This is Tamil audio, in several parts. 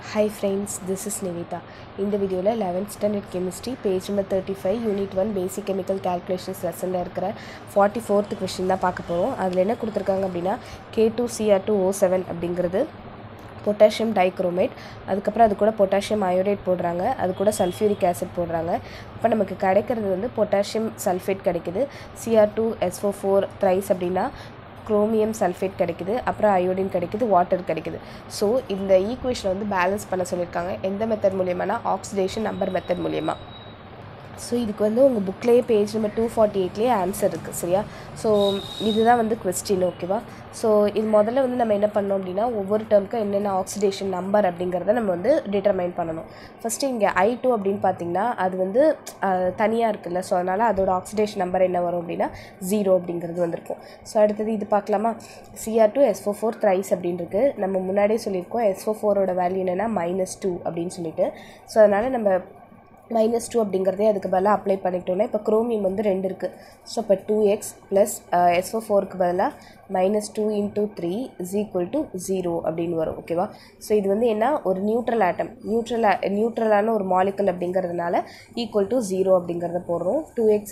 Hi friends, this is Nivita. In the video, 11th standard chemistry, page number 35, unit 1, basic chemical calculations lesson இருக்கிற 44th question தான் பார்க்க போகிறோம். அதில் என்ன கொடுத்துருக்காங்க அப்படின்னா K2Cr2O7 அப்படிங்கிறது பொட்டாசியம் டைக்ரோமேட், அதுக்கப்புறம் அது கூட பொட்டாசியம் அயோடைட் போடுறாங்க, அது கூட சல்ஃபியூரிக் ஆசிட் போடுறாங்க. இப்போ நமக்கு கிடைக்கிறது வந்து பொட்டாசியம் சல்ஃபேட் கிடைக்குது, Cr2SO4 த்ரைஸ் அப்படின்னா குரோமியம் சல்ஃபேட் கிடைக்குது, அப்புறம் அயோடின் கிடைக்குது, வாட்டர் கிடைக்குது. ஸோ இந்த ஈக்குவேஷனை வந்து பேலன்ஸ் பண்ண சொல்லியிருக்காங்க. எந்த மெத்தட் மூலியமானா ஆக்சிடேஷன் நம்பர் மெத்தட் மூலியமா. ஸோ இதுக்கு வந்து உங்கள் புக்லேயே பேஜ் நம்பர் 248லேயே ஆன்சர் இருக்குது, சரியா? ஸோ இதுதான் வந்து கொஸ்டின், ஓகேவா? ஸோ இது முதல்ல வந்து நம்ம என்ன பண்ணோம் அப்படின்னா ஒவ்வொரு டேர்முக்கும் என்னென்ன ஆக்சிடேஷன் நம்பர் அப்படிங்கிறத நம்ம வந்து டிட்டர்மைன் பண்ணணும். ஃபஸ்ட்டு இங்கே I2 அப்படின்னு பார்த்தீங்கன்னா அது வந்து தனியாக இருக்குல்ல, ஸோ அதனால் அதோட ஆக்சிடேஷன் நம்பர் என்ன வரும் அப்படின்னா 0 அப்படிங்கிறது வந்திருக்கும். ஸோ அடுத்தது இது பார்க்கலாமா? Cr2SO4 த்ரைஸ் அப்படின்னு இருக்குது. நம்ம முன்னாடியே சொல்லியிருக்கோம் SO4ஓட வேல்யூ என்னென்னா -2 அப்படின்னு சொல்லிட்டு. ஸோ அதனால் நம்ம -2 அப்படிங்கிறதே அதுக்கு பதிலாக அப்ளை பண்ணிட்டோம்னா இப்போ குரோமியம் வந்து 2 இருக்குது. ஸோ இப்போ 2x ப்ளஸ் SO4க்கு பதிலாக -2 × 3 = 0 அப்படின்னு வரும், ஓகேவா? ஸோ இது வந்து என்ன, ஒரு நியூட்ரல் ஆட்டம், நியூட்ரலான ஒரு மாலிகுல் அப்படிங்கிறதுனால =0 அப்படிங்கிறத போடுறோம். 2x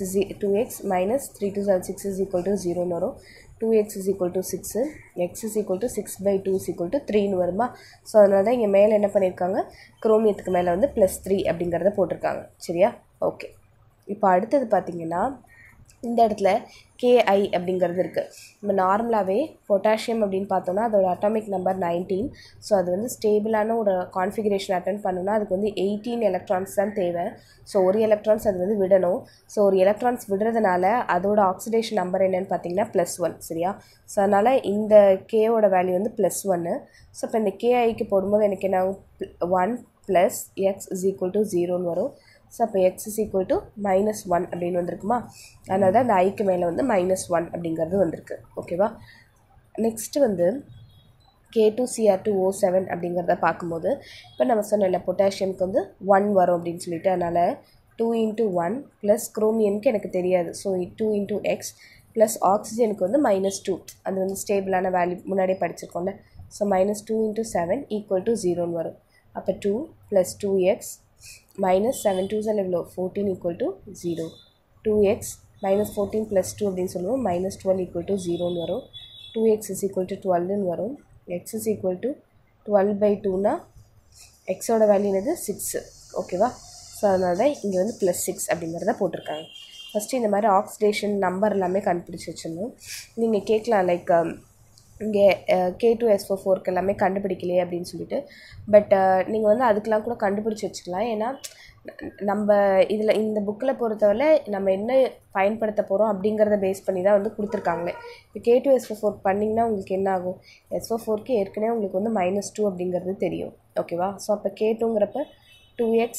- 3 × 6 = 0ன்னு வரும். 2x = 6, x = 6/2 = 3ன்னு வருமா? ஸோ அதனால தான் இங்கே மேலே என்ன பண்ணியிருக்காங்க, குரோமியத்துக்கு மேலே வந்து +3 அப்படிங்கிறத போட்டிருக்காங்க, சரியா? ஓகே. இப்போ அடுத்தது பார்த்திங்கன்னா இந்த இடத்துல Ki அப்படிங்கிறது இருக்குது. நம்ம நார்மலாகவே பொட்டாசியம் அப்படின்னு பார்த்தோன்னா அதோட அட்டாமிக் நம்பர் 19. ஸோ அது வந்து ஸ்டேபிளான ஒரு கான்ஃபிகரேஷன் அட்டன் பண்ணணும்னா அதுக்கு வந்து 18 எலக்ட்ரான்ஸ் தான் தேவை. ஸோ ஒரு எலக்ட்ரான்ஸ் அது வந்து விடணும். ஸோ ஒரு எலக்ட்ரான்ஸ் விடுறதுனால அதோட ஆக்சிடேஷன் நம்பர் என்னென்னு பார்த்தீங்கன்னா +1, சரியா? ஸோ அதனால் இந்த கேவோட வேல்யூ வந்து +1. ஸோ இப்போ இந்த Kiக்கு போடும்போது எனக்கு என்ன ஆகும், 1 + x = 0ன்னு வரும். ஸோ அப்போ x = -1 அப்படின்னு வந்திருக்குமா? அதனால தான் அந்த ஐக்கு மேலே வந்து -1 அப்படிங்கிறது வந்திருக்கு, ஓகேவா? நெக்ஸ்ட்டு வந்து K2Cr2O7 அப்படிங்கிறத பார்க்கும்போது இப்போ நம்ம சொன்னல பொட்டாசியமுக்கு வந்து 1 வரும் அப்படின்னு சொல்லிட்டு, அதனால் 2 × 1 ப்ளஸ் குரோமியனுக்கு எனக்கு தெரியாது, ஸோ 2 × x ப்ளஸ் ஆக்சிஜனுக்கு வந்து -2, அது வந்து ஸ்டேபிளான வேல்யூ முன்னாடியே படிச்சிருக்கோம்ல. ஸோ -2 × 7 = 0ன்னு வரும். அப்போ 2 + 2x -7 2s எவ்வளோ, 14 = 0. 2x -14 + 2 அப்படின்னு சொல்லுவோம், -12 = 0ன்னு வரும். 2x = 12ன்னு வரும். x = 12/2னா எக்ஸோட வேல்யூ என்னது, 6, ஓகேவா? ஸோ அதனால தான் இங்கே வந்து +6 அப்படிங்கிறத போட்டிருக்காங்க. ஃபஸ்ட்டு இந்த மாதிரி ஆக்சிடேஷன் நம்பர் எல்லாமே கண்டுபிடிச்சி வச்சிடணும். நீங்கள் கேட்கலாம் லைக் இங்கே K2SO4க்கு எல்லாமே கண்டுபிடிக்கலையே அப்படின்னு சொல்லிட்டு. பட் நீங்கள் வந்து அதுக்கெலாம் கூட கண்டுபிடிச்சி வச்சுக்கலாம். ஏன்னா நம்ம இதில் இந்த புக்கில் பொறுத்தவரை நம்ம என்ன பயன்படுத்த போகிறோம் அப்படிங்கிறத பேஸ் பண்ணி தான் வந்து கொடுத்துருக்காங்களே. இப்போ K2SO4 பண்ணிங்கன்னா உங்களுக்கு என்ன ஆகும், SO4க்கு ஏற்கனவே உங்களுக்கு வந்து -2 அப்படிங்கிறது தெரியும், ஓகேவா? ஸோ அப்போ K2ங்கிறப்ப 2x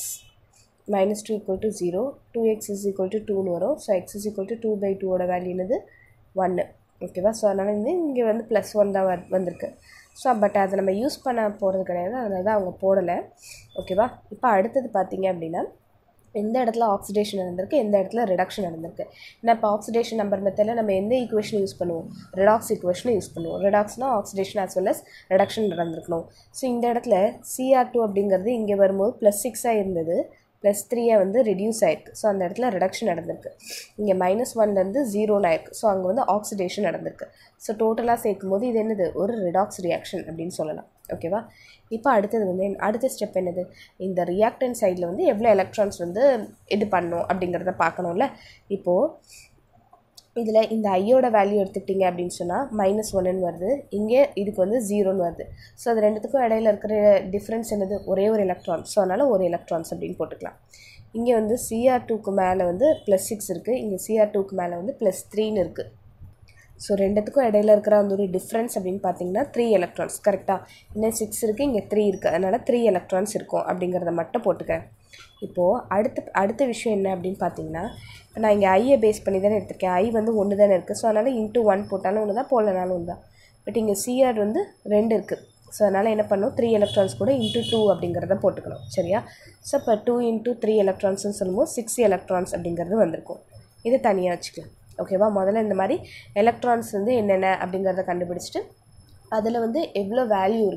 -2 = 0, 2x = 2ன்னு வரும். ஸோ x = 2/2ஓட வேல்யூ என்னது, 1, ஓகேவா? ஸோ அதனால் வந்து இங்கே வந்து +1 தான் வந்திருக்கு. ஸோ பட் அதை நம்ம யூஸ் பண்ண போகிறது கிடையாது, அதனால தான் அவங்க போடலை, ஓகேவா? இப்போ அடுத்தது பார்த்திங்க அப்படின்னா எந்த இடத்துல ஆக்சிடேஷன் நடந்திருக்கு, எந்த இடத்துல ரிடக்ஷன் நடந்திருக்கு. ஏன்னா இப்போ ஆக்சிடேஷன் நம்பர் மெத்தடில் நம்ம எந்த ஈக்குவேஷன் யூஸ் பண்ணுவோம், ரிடாக்ஸ் ஈக்குவேஷனை யூஸ் பண்ணுவோம். ரிடாக்ஸ்னால் oxidation as well as reduction நடந்திருக்கணும். ஸோ இந்த இடத்துல Cr2 அப்படிங்கிறது இங்கே வரும்போது +6 இருந்தது, +3 வந்து ரெடியூஸ் ஆயிருக்கு. ஸோ அந்த இடத்துல ரிடக்ஷன் நடந்திருக்கு. இங்கே -1லேருந்து 0ன்னு ஆயிருக்கு. ஸோ அங்கே வந்து ஆக்சிடேஷன் நடந்திருக்கு. ஸோ டோட்டலாக சேர்க்கும் போது இது என்னது, ஒரு ரிடாக்ஸ் ரியாக்ஷன் அப்படின்னு சொல்லலாம், ஓகேவா? இப்போ அடுத்தது வந்து அடுத்த ஸ்டெப் என்னது, இந்த ரியாக்டன் சைடில் வந்து எவ்வளோ எலக்ட்ரான்ஸ் வந்து இது பண்ணணும் அப்படிங்கிறத பார்க்கணும்ல. இப்போது இதில் இந்த ஐயோட வேல்யூ எடுத்துக்கிட்டிங்க அப்படின்னு சொன்னால் -1ன்னு வருது, இங்கே இதுக்கு வந்து 0ன்னு வருது. ஸோ அது ரெண்டுத்துக்கும் இடையில இருக்கிற டிஃப்ரென்ஸ் என்னது, ஒரே ஒரு எலக்ட்ரான். ஸோ அதனால் ஒரு எலக்ட்ரான்ஸ் அப்படின்னு போட்டுக்கலாம். இங்கே வந்து Cr2க்கு மேலே வந்து +6 இருக்குது, இங்கே Cr2க்கு மேலே வந்து +3ன்னு இருக்குது. ஸோ ரெண்டுத்துக்கும் இடையில இருக்கிற அந்த ஒரு டிஃப்ரென்ஸ் அப்படின்னு பார்த்தீங்கன்னா 3 எலக்ட்ரான்ஸ், கரெக்டாக? இன்னும் 6 இருக்குது, இங்கே 3 இருக்குது, அதனால் 3 எலக்ட்ரான்ஸ் இருக்கும் அப்படிங்கிறத மட்டும் போட்டுக்கிறேன். இப்போது அடுத்த விஷயம் என்ன அப்படின்னு பார்த்தீங்கன்னா, இப்போ நான் இங்கே ஐயை பேஸ் பண்ணி தானே எடுத்திருக்கேன், ஐ வந்து 1 தானே இருக்குது. ஸோ அதனால் ×1 போட்டாலும் 1 தான், போடலனாலும் 1 தான். பட் இங்கே Cr வந்து 2 இருக்குது. ஸோ அதனால் என்ன பண்ணணும், 3 எலக்ட்ரான்ஸ் கூட ×2 அப்படிங்கிறத போட்டுக்கணும், சரியா? ஸோ இப்போ 2 × 3 எலக்ட்ரான்ஸ்னு சொல்லும்போது 6 எலக்ட்ரான்ஸ் அப்படிங்கிறது வந்திருக்கும். இது தனியாக வச்சுக்கலாம், ஓகேவா? முதல்ல இந்த மாதிரி எலக்ட்ரான்ஸ் வந்து என்னென்ன அப்படிங்கிறத கண்டுபிடிச்சிட்டு அதில் வந்து எவ்வளோ வேல்யூ இருக்கும்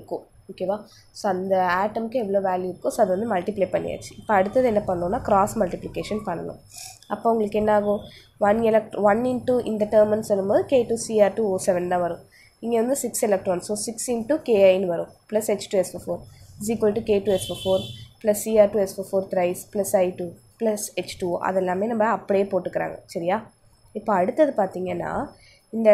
ஓகேவா. ஸோ அந்த ஆட்டம்க்கு எவ்வளோ வேல்யூ இருக்கோ ஸோ அதை வந்து மல்டிப்ளை பண்ணியாச்சு. இப்போ அடுத்தது என்ன பண்ணணும்னா கிராஸ் மல்டிப்ளிகேஷன் பண்ணணும். அப்போ உங்களுக்கு என்ன ஆகும், 1 இன்ட்டு இந்த டேர்ம்னு சொல்லும்போது K2Cr2O7 தான் வரும். இங்கே வந்து 6 எலக்ட்ரான், ஸோ 6 இன்ட்டு Kiன்னு வரும் plus H2SO4 is equal to K2SO4 plus Cr2SO4 thrice plus I2 plus H2O. அதெல்லாமே நம்ம அப்படியே போட்டுக்கிறாங்க. சரியா. இப்போ அடுத்தது பார்த்திங்கன்னா இந்த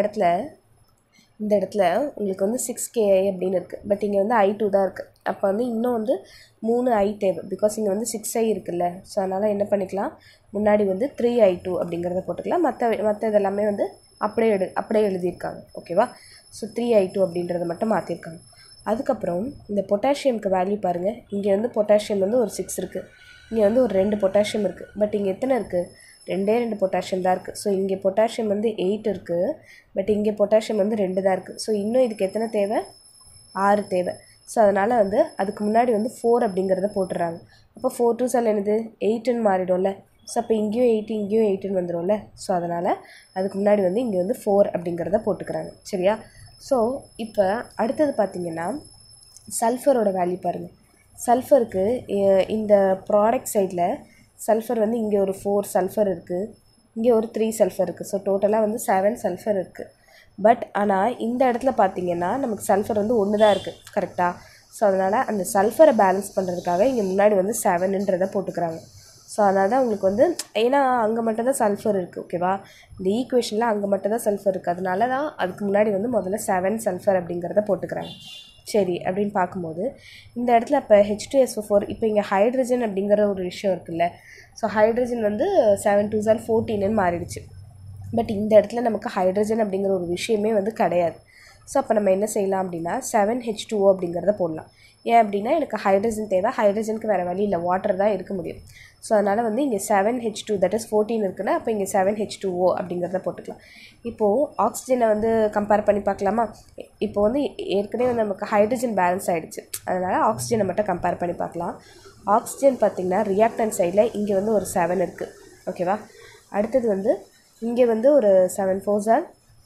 இடத்துல உங்களுக்கு வந்து 6Ki அப்படின்னு இருக்குது. பட் இங்கே வந்து I2 தான் இருக்குது. அப்போ வந்து இன்னும் வந்து 3I தேவை. பிகாஸ் இங்கே வந்து 6I இருக்குல்ல. ஸோ அதனால் என்ன பண்ணிக்கலாம், முன்னாடி வந்து 3I2 அப்படிங்கிறத போட்டுக்கலாம். மற்ற இதெல்லாமே வந்து அப்படியே எழுதியிருக்காங்க. ஓகேவா. ஸோ 3I2 அப்படின்றத மட்டும் மாற்றிருக்காங்க. அதுக்கப்புறம் இந்த பொட்டாசியம்க்கு வேல்யூ பாருங்கள். இங்கே வந்து பொட்டாசியம் வந்து ஒரு 6 இருக்குது. இங்கே வந்து ஒரு 2 பொட்டாசியம் இருக்குது. பட் இங்கே எத்தனை இருக்குது, 2 பொட்டாசியம் தான் இருக்குது. ஸோ இங்கே பொட்டாசியம் வந்து 8 இருக்குது. பட் இங்கே பொட்டாசியம் வந்து 2 தான் இருக்குது. ஸோ இன்னும் இதுக்கு எத்தனை தேவை, 6 தேவை. ஸோ அதனால் வந்து அதுக்கு முன்னாடி வந்து 4 அப்படிங்கிறத போட்டுறாங்க. அப்போ 4 2 சால் என்னது 8ன்னு மாறிடும்ல. ஸோ அப்போ இங்கேயும் 8 இங்கேயும் 8ன்னு வந்துடும்ல. ஸோ அதனால் அதுக்கு முன்னாடி வந்து இங்கே வந்து 4 அப்படிங்கிறத போட்டுக்கிறாங்க. சரியா. ஸோ இப்போ அடுத்தது பார்த்திங்கன்னா சல்ஃபரோட வேல்யூ பாருங்கள். சல்ஃபருக்கு இந்த ப்ராடக்ட் சைடில் சல்ஃபர் வந்து இங்கே ஒரு 4 சல்ஃபர் இருக்குது, இங்கே ஒரு 3 சல்ஃபர் இருக்குது. ஸோ டோட்டலாக வந்து 7 சல்ஃபர் இருக்குது. பட் ஆனால் இந்த இடத்துல பார்த்திங்கன்னா நமக்கு சல்ஃபர் வந்து 1 தான் இருக்குது. கரெக்டாக. ஸோ அதனால் அந்த சல்ஃபரை பேலன்ஸ் பண்ணுறதுக்காக இங்கே முன்னாடி வந்து 7ன்றதை போட்டுக்கிறாங்க. ஸோ அதனால் தான் உங்களுக்கு வந்து, ஏன்னா அங்கே மட்டும் தான் சல்ஃபர் இருக்குது. ஓகேவா. இந்த ஈக்குவேஷனில் அங்கே மட்டும் தான் சல்ஃபர் இருக்குது. அதனால தான் அதுக்கு முன்னாடி வந்து முதல்ல 7 சல்ஃபர் அப்படிங்கிறத போட்டுக்கிறாங்க. சரி அப்படின்னு பார்க்கும்போது இந்த இடத்துல இப்போ H2SO4, இப்போ இங்கே ஹைட்ரஜன் அப்படிங்கிற ஒரு விஷயம் இருக்குல்ல. ஸோ ஹைட்ரஜன் வந்து 7 2 சால் 14ன்னு மாறிடுச்சு. பட் இந்த இடத்துல நமக்கு ஹைட்ரஜன் அப்படிங்கிற ஒரு விஷயமே வந்து கிடையாது. ஸோ அப்போ நம்ம என்ன செய்யலாம் அப்படின்னா 7H2O அப்படிங்கிறத போடலாம். ஏன் அப்படின்னா எனக்கு ஹைட்ரஜன் தேவை, ஹைட்ரஜனுக்கு வேறு வழி இல்லை, வாட்டர் தான் இருக்க முடியும். ஸோ அதனால் வந்து இங்கே 7H2 தட் இஸ் 14 இருக்குன்னா அப்போ இங்கே 7H2O அப்படிங்கிறத போட்டுக்கலாம். இப்போது ஆக்சிஜனை வந்து கம்பேர் பண்ணி பார்க்கலாமா. இப்போ வந்து ஏற்கனவே வந்து நமக்கு ஹைட்ரஜன் பேலன்ஸ் ஆகிடுச்சு. அதனால் ஆக்சிஜனை மட்டும் கம்பேர் பண்ணி பார்க்கலாம். ஆக்சிஜன் பார்த்திங்கன்னா ரியாக்டன் சைடில் இங்கே வந்து ஒரு 7 இருக்குது. ஓகேவா. அடுத்தது வந்து இங்கே வந்து ஒரு 7 4 சார்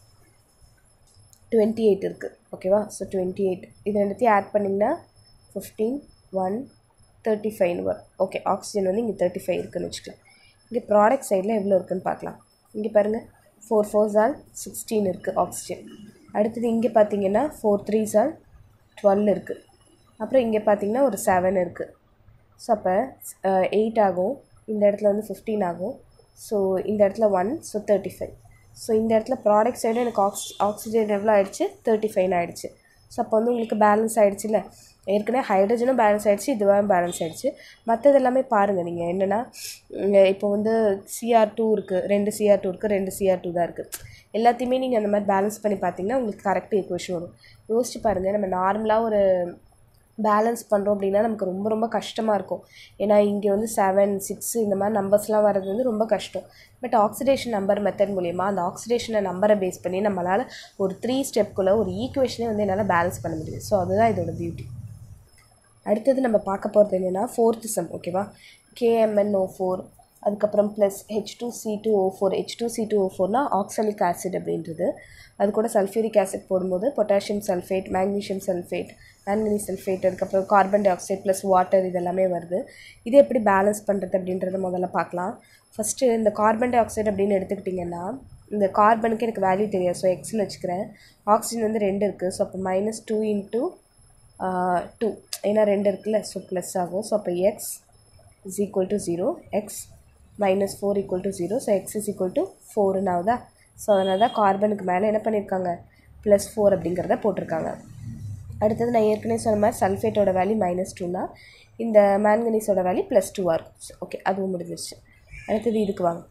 28 இருக்குது. ஓகேவா. ஸோ 28 இது ரெண்டுத்தையும் ஆட் பண்ணிங்கன்னா 15 1 35 வரும். ஓகே. ஆக்சிஜன் வந்து இங்கே 35 இருக்குதுன்னு வச்சுக்கலாம். இங்கே ப்ராடக்ட் சைடில் எவ்வளோ இருக்குதுன்னு பார்க்கலாம். இங்கே பாருங்கள் 4 4 சால் 16 இருக்குது ஆக்சிஜன். அடுத்தது இங்கே பார்த்தீங்கன்னா 4 3 சால் 12 இருக்குது. அப்புறம் இங்கே பார்த்தீங்கன்னா ஒரு 7 இருக்குது. ஸோ அப்போ 8 ஆகும், இந்த இடத்துல வந்து 15 ஆகும். ஸோ இந்த இடத்துல 1, ஸோ 35. ஸோ இந்த இடத்துல ப்ராடக்ட் சைடு எனக்கு ஆக்சிஜன் எவ்வளோ ஆகிடுச்சு, 35 ஆகிடுச்சு. ஸோ அப்போ வந்து உங்களுக்கு பேலன்ஸ் ஆகிடுச்சு இல்லை. ஏற்கனவே ஹைட்ரஜனும் பேலன்ஸ் ஆகிடுச்சு, இதுவாக பேலன்ஸ் ஆகிடுச்சு. மற்றது எல்லாமே பாருங்கள் நீங்கள் என்னென்னா, இப்போ வந்து Cr2 இருக்குது, 2 Cr2 இருக்குது, 2 Cr2 தான் இருக்குது. எல்லாத்தையுமே நீங்கள் அந்த மாதிரி பேலன்ஸ் பண்ணி பார்த்தீங்கன்னா உங்களுக்கு கரெக்ட் ஈக்குவேஷன் வரும். யோசிச்சு பாருங்கள். நம்ம நார்மலாக ஒரு பேலன்ஸ் பண்ணுறோம் அப்படின்னா நமக்கு ரொம்ப ரொம்ப கஷ்டமாக இருக்கும். ஏன்னா இங்கே வந்து 7 6 இந்த மாதிரி நம்பர்ஸ்லாம் வர்றது வந்து ரொம்ப கஷ்டம். பட் ஆக்சிடேஷன் நம்பர் மெத்தட் மூலிமா அந்த ஆக்சிடேஷனை நம்பரை பேஸ் பண்ணி நம்மளால் ஒரு 3 ஸ்டெப்புக்குள்ளே ஒரு ஈக்குவேஷனே வந்து என்னால் பேலன்ஸ் பண்ண முடியும். ஸோ அதுதான் இதோட பியூட்டி. அடுத்தது நம்ம பார்க்க போகிறது என்னென்னா 4th சம். ஓகேவா. KMnO4 அதுக்கப்புறம் ப்ளஸ் H2C2O4. H2C2O4னா ஆக்சாலிக் ஆசிட் அப்படின்றது. அது கூட சல்ஃபியூரிக் ஆசிட் போடும்போது potassium sulphate, magnesium sulphate, manganese sulphate, அதுக்கப்புறம் carbon dioxide plus water இதெல்லாமே வருது. இதை எப்படி பேலன்ஸ் பண்ணுறது அப்படின்றத முதல்ல பார்க்கலாம். ஃபஸ்ட்டு இந்த கார்பன் டை ஆக்சைடு அப்படின்னு எடுத்துக்கிட்டிங்கன்னா இந்த கார்பனுக்கு எனக்கு வேல்யூ தெரியாது. ஸோ எக்ஸ்ன்னு வச்சுக்கிறேன். ஆக்சிஜன் வந்து 2 இருக்குது. ஸோ அப்போ -2 × 2 ஏன்னா 2 இருக்குல்ல. ஸோ ப்ளஸ் ஆகும். ஸோ அப்போ x is equal to 0, x minus 4 equal to 0. So x is equal to 4ன்னு ஆகுதா. ஸோ அதனால தான் கார்பனுக்கு மேலே என்ன பண்ணியிருக்காங்க, +4 அப்படிங்கிறத போட்டிருக்காங்க. அடுத்தது நான் ஏற்கனவே சொன்ன மாதிரி சல்ஃபேட்டோட வேல்யூ -2னா இந்த மேங்கனீஸோட வேல்யூ +2ஆக இருக்கும். ஓகே, அதுவும் முடிஞ்சிருச்சு. அடுத்தது இதுக்கு வாங்க.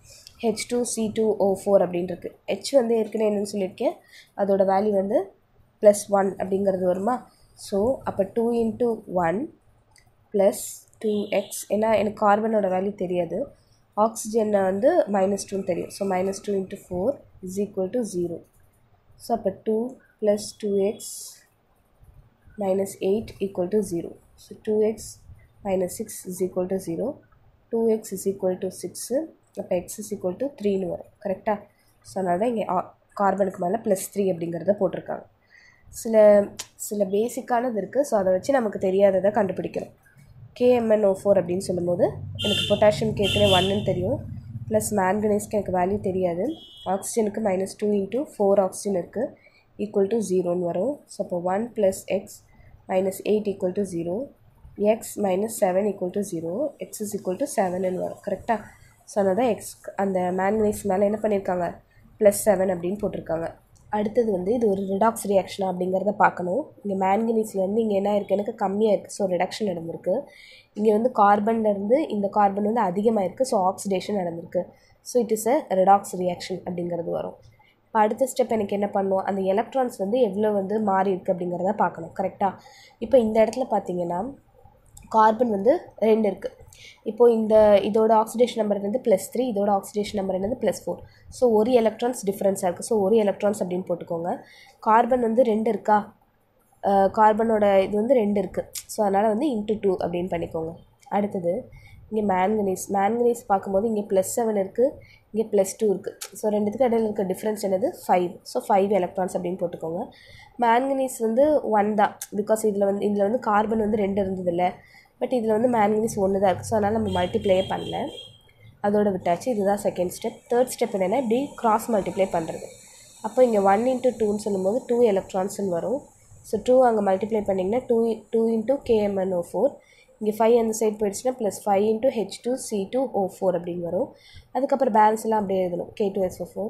H2C2O4 அப்படின்றது. H வந்து ஏற்கனவே என்னென்னு சொல்லியிருக்கேன், அதோட வேல்யூ வந்து +1 அப்படிங்கிறது வருமா. ஸோ அப்போ 2 × 1 + 2x. ஏன்னா எனக்கு கார்பனோட வேல்யூ தெரியாது, ஆக்சிஜனை வந்து -2 தெரியும். So -2 × 4 is equal to 0. So அப்போ 2 + 2x - 8 equal to 0. So 2x - 6 is equal to 0. 2x is equal to 6. அப்போ x is equal to 3ன்னு வரும். கரெக்டாக. ஸோ அதனால தான் இங்கே கார்பனுக்கு மேலே +3 அப்படிங்கிறத போட்டிருக்காங்க. சில பேசிக்கானது இருக்குது. ஸோ அதை வச்சு நமக்கு தெரியாததை கண்டுபிடிக்கிறோம். KMnO4 அப்படின்னு சொல்லும்போது எனக்கு பொட்டாசியம்க்கு ஏற்கனவே 1ன்னு தெரியும், ப்ளஸ் மேங்கனீஸ்க்கு எனக்கு வேல்யூ தெரியாது. ஆக்சிஜனுக்கு -2 × 4 ஆக்சிஜன் இருக்குது, ஈக்குவல் டு 0ன்னு வரும். ஸோ அப்போ 1 + x - 8 = 0, x - 7 = 0, x = 7ன்னு வரும். கரெக்டாக? ஸோ அதனால் தான் எக்ஸ் அந்த மேங்கனீஸ் மேலே என்ன பண்ணியிருக்காங்க, +7 அப்படின்னு போட்டிருக்காங்க. அடுத்தது வந்து இது ஒரு ரிடாக்ஸ் ரியாக்ஷனா அப்படிங்கிறத பார்க்கணும். இங்கே மேங்கனீஸ்லேருந்து இங்கே என்ன இருக்குது, எனக்கு கம்மியாக இருக்குது, ஸோ ரிடக்ஷன் நடந்திருக்கு. இங்கே வந்து கார்பன்லேருந்து இந்த கார்பன் வந்து அதிகமாக இருக்குது, ஸோ ஆக்சிடேஷன் நடந்திருக்கு. So it is a redox reaction அப்படிங்கிறது வரும். இப்போ அடுத்த ஸ்டெப் எனக்கு என்ன பண்ணுவோம், அந்த எலக்ட்ரான்ஸ் வந்து எவ்வளோ வந்து மாறி இருக்குது அப்படிங்கிறத பார்க்கணும். கரெக்டாக? இப்போ இந்த இடத்துல பார்த்தீங்கன்னா கார்பன் வந்து 2 இருக்குது. இப்போது இதோட ஆக்சிடேஷன் நம்பர் என்னது +3, இதோட ஆக்சிடேஷன் நம்பர் என்னது +4. ஸோ ஒரு எலக்ட்ரான்ஸ் டிஃப்ரென்ஸாக இருக்குது. ஸோ ஒரு எலக்ட்ரான்ஸ் அப்படின்னு போட்டுக்கோங்க. கார்பன் வந்து 2 இருக்கா, கார்பனோட இது வந்து 2 இருக்குது. ஸோ அதனால் வந்து × 2 அப்படின்னு பண்ணிக்கோங்க. அடுத்தது இங்கே மேங்கனீஸ் பார்க்கும்போது இங்கே +7 இருக்குது, இங்கே +2 இருக்குது. ஸோ ரெண்டுத்துக்கு இடையில் இருக்க டிஃப்ரென்ஸ் என்னது 5. ஸோ 5 எலக்ட்ரான்ஸ் அப்படின்னு போட்டுக்கோங்க. மேங்கனீஸ் வந்து 1 தான், பிகாஸ் இதில் வந்து கார்பன் வந்து 2 இருந்ததில்ல, பட் இதில் வந்து மேங்கனீஸ் 1 தான் இருக்குது. ஸோ அதனால் நம்ம மல்டிப்ளையே பண்ணல, அதோட விட்டாச்சு. இதுதான் செகண்ட் ஸ்டெப். தேர்ட் ஸ்டெப் என்னென்னா இப்படி கிராஸ் மல்டிப்ளை பண்ணுறது. அப்போ இங்கே 1 × 2ன்னு சொல்லும்போது 2 எலக்ட்ரான்ஸ்ன்னு வரும். ஸோ 2 அங்கே மல்டிப்ளை பண்ணிங்கன்னா 2 × KMnO4. இங்கே 5 அந்த சைடு போயிடுச்சுன்னா +5 × H2C2O4 அப்படின்னு வரும். அதுக்கப்புறம் பேலன்ஸ் எல்லாம் அப்படியே எழுதணும். K2SO4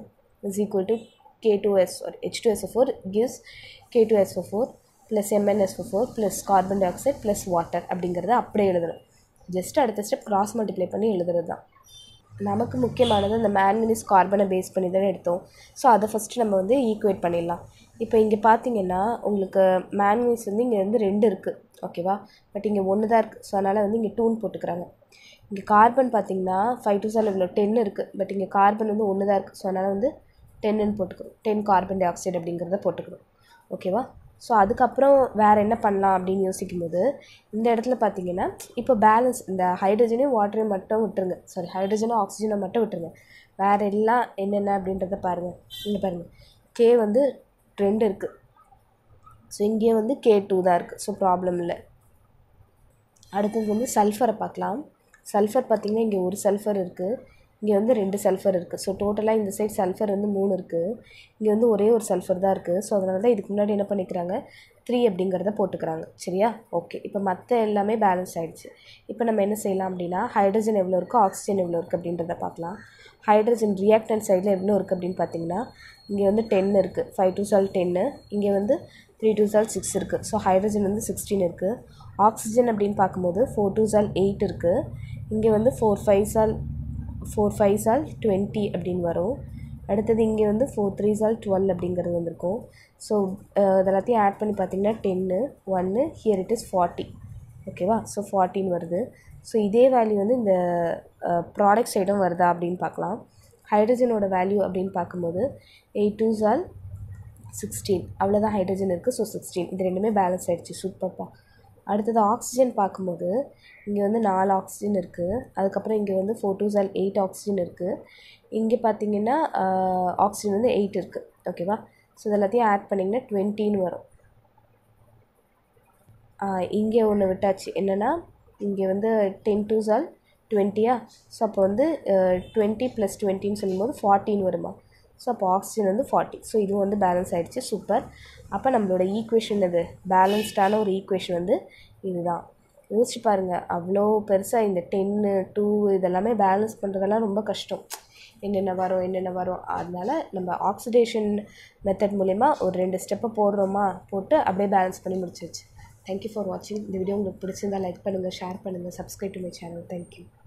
= H2SO4 gives K2SO4 + MnSO4 + carbon dioxide + water அப்படிங்கிறத அப்படியே எழுதணும். ஜஸ்ட் அடுத்த ஸ்டெப் கிராஸ் மல்டிப்ளை பண்ணி எழுதுறது தான். நமக்கு முக்கியமானது அந்த மேங்கனீஸ் கார்பனை பேஸ் பண்ணி தானே எடுத்தோம். ஸோ அதை ஃபஸ்ட்டு நம்ம வந்து ஈக்குவேட் பண்ணிடலாம். இப்போ இங்கே பார்த்தீங்கன்னா உங்களுக்கு மேங்கனீஸ் வந்து இங்கே வந்து 2 இருக்குது, ஓகேவா, பட் இங்கே 1 தான் இருக்குது. ஸோ அதனால் வந்து இங்கே 2ன்னு போட்டுக்கிறாங்க. இங்கே கார்பன் பார்த்தீங்கன்னா 5 2 சார் இவ்வளோ 10 இருக்குது, பட் இங்கே கார்பன் வந்து 1 தான் இருக்குது. ஸோ அதனால் வந்து 10ன்னு போட்டுக்கிறோம். 10 கார்பன் டை ஆக்சைடு அப்படிங்கிறத போட்டுக்கிறோம், ஓகேவா. ஸோ அதுக்கப்புறம் வேறு என்ன பண்ணலாம் அப்படின்னு யோசிக்கும்போது இந்த இடத்துல பார்த்தீங்கன்னா இப்போ பேலன்ஸ் இந்த ஹைட்ரஜனையும் வாட்டரையும் மட்டும் விட்டுருங்க, ஹைட்ரஜனும் ஆக்சிஜனை மட்டும் விட்டுருங்க. வேறு எல்லாம் என்னென்ன அப்படின்றத பாருங்கள். இங்கே பாருங்கள், K வந்து 2 இருக்குது, ஸோ இங்கேயே வந்து K2 தான் இருக்குது. ஸோ ப்ராப்ளம் இல்லை. அடுத்தது வந்து சல்ஃபரை பார்க்கலாம். சல்ஃபர் பார்த்திங்கன்னா இங்கே ஒரு சல்ஃபர் இருக்குது, இங்கே வந்து 2 சல்ஃபர் இருக்குது. ஸோ டோட்டலாக இந்த சைட் சல்ஃபர் வந்து 3 இருக்குது, இங்கே வந்து ஒரே ஒரு சல்ஃபர் தான் இருக்குது. ஸோ அதனால தான் இதுக்கு முன்னாடி என்ன பண்ணிக்கிறாங்க 3 அப்படிங்கிறத போட்டுக்கிறாங்க. சரியா? ஓகே. இப்போ மற்ற எல்லாமே பேலன்ஸ் ஆகிடுச்சு. இப்போ நம்ம என்ன செய்யலாம் அப்படின்னா ஹைட்ரஜன் எவ்வளோ இருக்கோ ஆக்சிஜன் எவ்வளோ இருக்குது அப்படின்றத பார்க்கலாம். ஹைட்ரஜன் ரியாக்டன்ட் சைடில் எவ்வளோ இருக்குது அப்படின்னு பார்த்தீங்கன்னா இங்கே வந்து 10 இருக்குது, 5 2 சால் 10, இங்கே வந்து 3 2 சால் 6 இருக்குது. ஸோ ஹைட்ரஜன் வந்து 16 இருக்குது. ஆக்சிஜன் அப்படின்னு பார்க்கும்போது 4 2 சால் 8 இருக்குது, இங்கே வந்து 4 5 சால் 20 அப்படின்னு வரும். அடுத்தது இங்கே வந்து 4 3 சால் 12 அப்படிங்கிறது வந்திருக்கும். ஸோ இதெல்லாத்தையும் ஆட் பண்ணி பார்த்திங்கன்னா 10 1 ஹியர் இட் இஸ் 40, ஓகேவா. ஸோ 14 வருது. ஸோ இதே வேல்யூ வந்து இந்த ப்ராடக்ட் சைடும் வருதா அப்படின்னு பார்க்கலாம். ஹைட்ரஜனோட வேல்யூ அப்படின்னு பார்க்கும்போது 8 2 சால் 16, அவ்வளோதான் ஹைட்ரஜன் இருக்குது. ஸோ 16, இது ரெண்டுமே பேலன்ஸ் ஆகிடுச்சு. சூப்பர்ப்பா. அடுத்தது ஆக்சிஜன் பார்க்கும்போது இங்கே வந்து 4 ஆக்சிஜன் இருக்குது, அதுக்கப்புறம் இங்கே வந்து 4 2 சால் 8 ஆக்சிஜன் இருக்குது, இங்கே பார்த்தீங்கன்னா ஆக்சிஜன் வந்து 8 இருக்குது, ஓகேவா. ஸோ இதெல்லாத்தையும் ஆட் பண்ணிங்கன்னா 20ன்னு வரும். இங்கே ஒன்று விட்டாச்சு, என்னென்னா இங்கே வந்து 10 2 சால் 20, ஸோ அப்போ வந்து 20 + 20ன்னு சொல்லும்போது 14 வருமா. ஸோ அப்போ ஆக்சிஜன் வந்து 40. ஸோ இதுவும் வந்து பேலன்ஸ் ஆகிடுச்சு. சூப்பர். அப்போ நம்மளோட ஈக்குவேஷன் இது பேலன்ஸ்டான ஒரு ஈக்குவேஷன் வந்து இதுதான். யோசிச்சு பாருங்கள், அவ்வளோ பெருசாக இந்த 10 2 இதெல்லாமே பேலன்ஸ் பண்ணுறதெல்லாம் ரொம்ப கஷ்டம். என்னென்ன வரும். அதனால் நம்ம ஆக்சிடேஷன் மெத்தட் மூலமா ஒரு 2 ஸ்டெப்பை போட்டு அப்படியே பேலன்ஸ் பண்ணி முடிச்சிருச்சு. தேங்க்யூ ஃபார் வாட்சிங். இந்த வீடியோ உங்களுக்கு பிடிச்சிருந்தால் லைக் பண்ணுங்கள், ஷேர் பண்ணுங்கள், subscribe to my channel. Thank you.